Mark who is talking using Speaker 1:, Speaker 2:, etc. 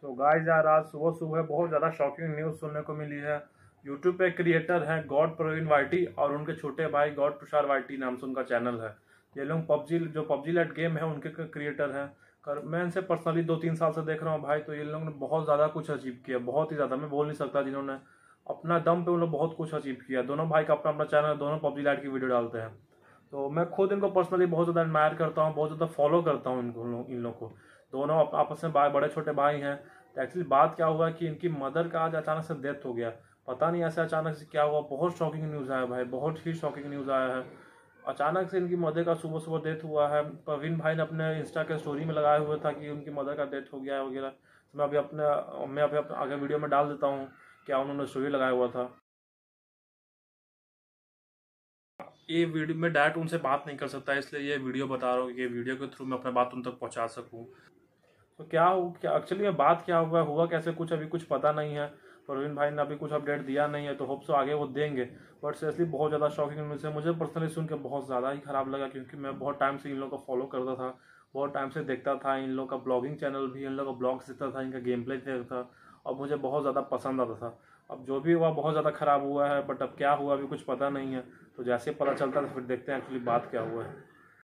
Speaker 1: तो गाइस यार आज सुबह सुबह बहुत ज़्यादा शॉकिंग न्यूज़ सुनने को मिली है। यूट्यूब पे क्रिएटर हैं गॉड प्रवीण वाइटी और उनके छोटे भाई गॉड तुषार वाइटी नाम से उनका चैनल है। ये लोग पबजी लाइट गेम है उनके क्रिएटर हैं। मैं इनसे पर्सनली 2-3 साल से देख रहा हूँ भाई। तो ये लोग ने बहुत ज़्यादा कुछ अचीव किया, बहुत ही ज़्यादा, मैं बोल नहीं सकता। जिन्होंने अपना दम पे उन लोग बहुत कुछ अचीव किया। दोनों भाई का अपना अपना चैनल है, दोनों पबजी लाइट की वीडियो डालते हैं। तो मैं खुद इनको पर्सनली बहुत ज़्यादा एडमायर करता हूँ, बहुत ज़्यादा फॉलो करता हूँ इन लोग को। दोनों आपस में बड़े छोटे भाई हैं। तो एक्चुअली बात क्या हुआ कि इनकी मदर का आज अचानक से डेथ हो गया। पता नहीं ऐसे अचानक से क्या हुआ, बहुत शॉकिंग न्यूज़ आया भाई, बहुत ही शॉकिंग न्यूज़ आया है। अचानक से इनकी मदर का सुबह सुबह डेथ हुआ है। प्रवीण भाई ने अपने इंस्टा के स्टोरी में लगाया हुआ था कि उनकी मदर का डेथ हो गया है वगैरह। तो मैं अभी अपने आगे वीडियो में डाल देता हूँ क्या उन्होंने स्टोरी लगाया हुआ था। ये वीडियो में डायरेक्ट उनसे बात नहीं कर सकता, इसलिए ये वीडियो बता रहा हूँ कि ये वीडियो के थ्रू मैं अपने बात उन तक पहुँचा सकूँ। तो क्या एक्चुअली में बात क्या हुआ कैसे कुछ अभी कुछ पता नहीं है। प्रवीण भाई ने अभी कुछ अपडेट दिया नहीं है, तो होप सो आगे वो देंगे। बट सीरियसली बहुत ज़्यादा शॉकिंग न्यूज़ है। मुझे पर्सनली सुन के बहुत ज़्यादा ही खराब लगा, क्योंकि मैं बहुत टाइम से इन लोगों को फॉलो करता था, बहुत टाइम से देखता था। इन लोग का ब्लॉगिंग चैनल भी, इन लोग का ब्लॉग्स देखता था, इनका गेम प्ले देखता था और मुझे बहुत ज़्यादा पसंद आता था। अब जो भी हुआ बहुत ज़्यादा ख़राब हुआ है, बट अब क्या हुआ अभी कुछ पता नहीं है। तो जैसे पता चलता है तो फिर देखते हैं एक्चुअली बात क्या हुआ है।